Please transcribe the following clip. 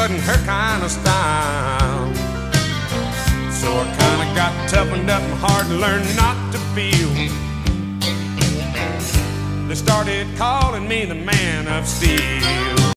wasn't her kind of style. So I kinda got toughened up and hard to learn not to feel. They started calling me the man of steel.